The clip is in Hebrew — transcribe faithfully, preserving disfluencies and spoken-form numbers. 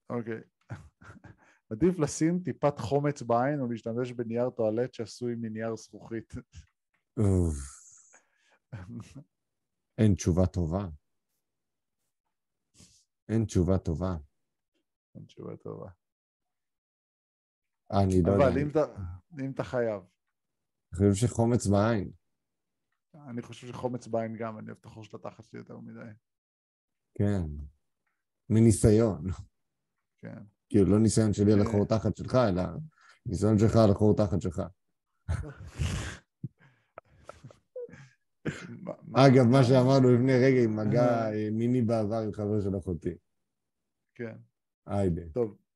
אוקיי. עדיף לשים טיפת חומץ בעין או להשתמש בנייר טואלט שעשוי מנייר זכוכית. אין תשובה טובה. אין תשובה טובה. אין תשובה טובה. אני לא יודע. אבל אם אתה, אם אתה חייב. אני חושב שחומץ בעין. אני חושב שחומץ בעין גם, אני אוהב את החור של התחת שלי יותר מדי. כן. מניסיון. כן. כאילו, לא ניסיון שלי על החור תחת שלך, אלא ניסיון שלך על החור תחת שלך. אגב, מה שאמרנו לפני רגע עם מגע מיני בעבר עם חבר של אחותי. כן. היידה. טוב.